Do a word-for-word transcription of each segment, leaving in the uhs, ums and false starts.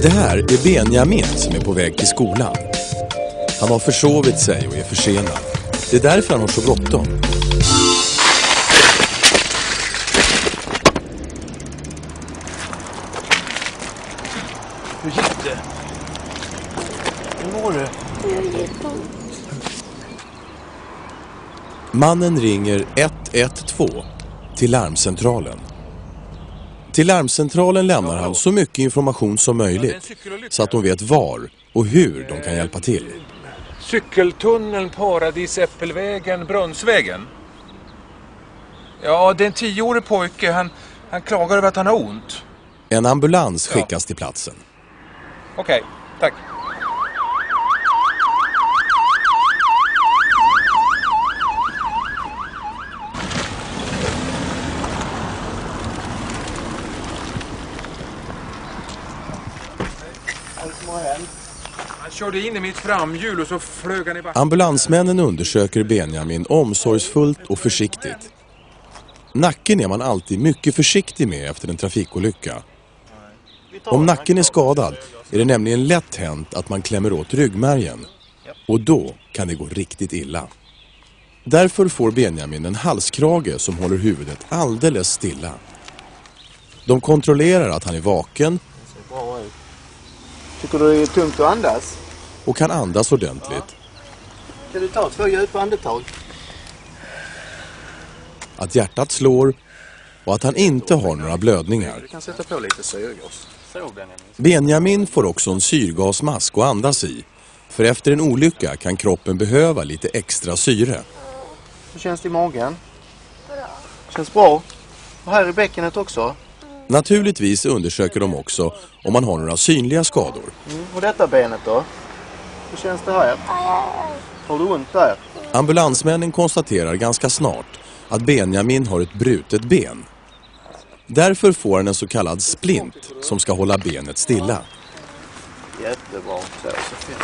Det här är Benjamin som är på väg till skolan. Han har försovit sig och är försenad. Det är därför han har så bråttom. Hur gick det? Hur mår du? Mannen ringer ett ett två till larmcentralen. Till larmcentralen lämnar han så mycket information som möjligt så att de vet var och hur de kan hjälpa till. Cykeltunneln, Paradis, Äppelvägen, Brunnsvägen. Ja, det är en tioårig pojke. Han, han klagar över att han har ont. En ambulans skickas ja. till platsen. Okej, okay, tack. Han körde in i mitt framhjul och så flög han i backen. Ambulansmännen undersöker Benjamin omsorgsfullt och försiktigt. Nacken är man alltid mycket försiktig med efter en trafikolycka. Om nacken är skadad är det nämligen lätt hänt att man klämmer åt ryggmärgen. Och då kan det gå riktigt illa. Därför får Benjamin en halskrage som håller huvudet alldeles stilla. De kontrollerar att han är vaken. Tycker du det är tungt att andas? Och kan andas ordentligt. Ja. Kan du ta två djupa andetag? Att hjärtat slår och att han inte har några blödningar. Du kan sätta på lite syrgas. Benjamin får också en syrgasmask att andas i. För efter en olycka kan kroppen behöva lite extra syre. Hur känns det i magen? Bra. Känns bra. Och här i bäckenet också. Naturligtvis undersöker de också om man har några synliga skador. Mm. Och detta benet då? Hur känns det här? Har du ont där? Ambulansmännen konstaterar ganska snart att Benjamin har ett brutet ben. Därför får han en så kallad splint som ska hålla benet stilla. Jättebra. Så, så fint.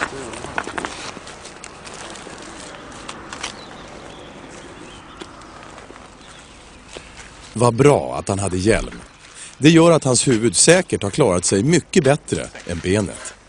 Vad bra att han hade hjälm. Det gör att hans huvud säkert har klarat sig mycket bättre än benet.